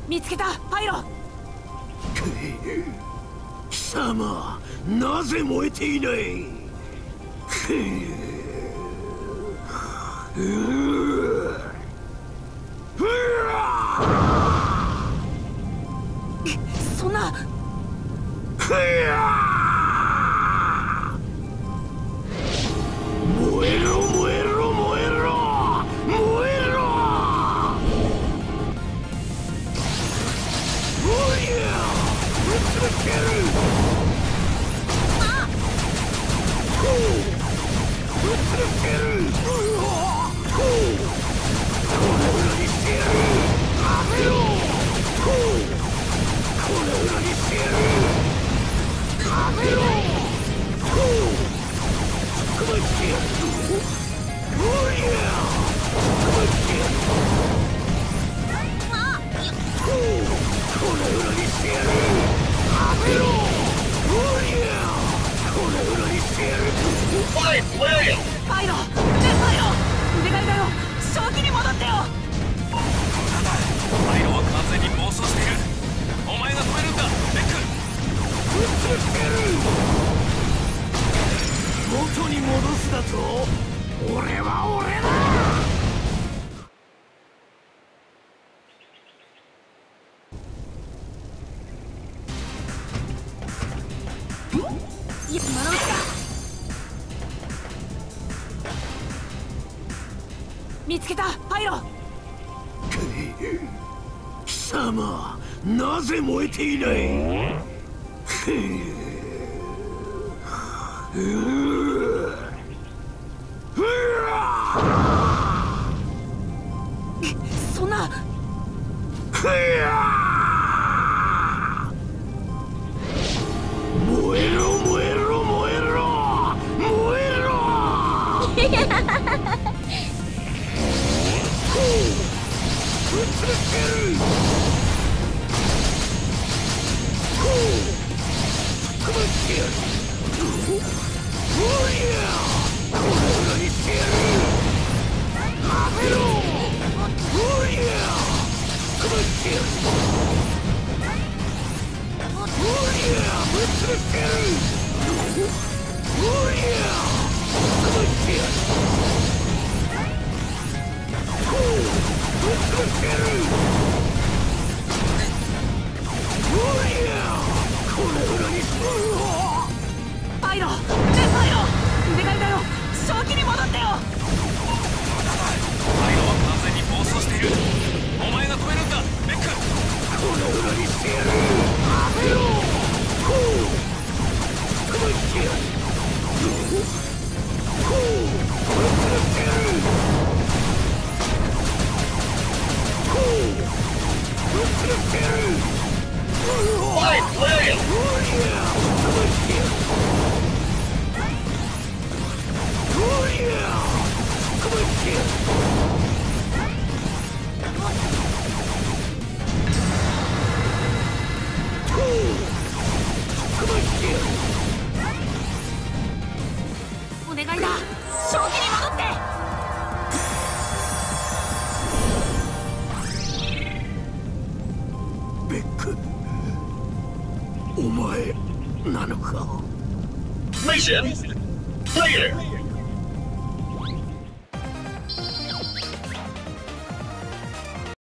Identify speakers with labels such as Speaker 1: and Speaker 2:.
Speaker 1: 見つけた、パイロ。
Speaker 2: 貴様、なぜ燃えていない？
Speaker 1: そんな。
Speaker 2: 燃えろ燃えろ燃えろ燃えろ！おりゃ！ぶつける！
Speaker 1: あっ！
Speaker 2: ぶつける！これ裏にしてやる！当てろ！これ裏にしてやる！当てろ！つくましてやる！おりゃ！つくましてやる！これ裏にしてやる！当てろ！おりゃ！これ裏にしてやる！
Speaker 1: パイロ！ねえパイロ！お願いだよ、正気に戻ってよ。
Speaker 3: なんだ、パイロは完全に暴走している。お前が止めるんだ、ベック。
Speaker 2: ぶつける！元に戻すだと？俺は俺だ！
Speaker 1: 今のうちだ。見つけた、パイロ。
Speaker 2: 貴様、なぜ燃えていない？
Speaker 1: そんな。
Speaker 2: 燃えろ燃えろ燃えろ燃えろ！ぶつける！つくましてやる！おりゃ！これ裏にしてやる！当てろ！おりゃ！つくましてやる！おりゃ！ぶつける！おりゃ！つくましてやる！ぶつける！おりゃ！これ裏にする！
Speaker 1: パイロ！ねえパイロ！お願いだよ、正気に戻ってよ。
Speaker 3: パイロは完全に暴走している。お前が止めるんだ、ベック。
Speaker 2: これ裏にしてやる！当てろ！つくましてやる！ぶつける！ぶつける！おりゃ！つくましてやる！おりゃ！つくましてやる！
Speaker 1: お願いだ、正気に戻って。
Speaker 2: ベック、お前なのか？
Speaker 4: Mission clear.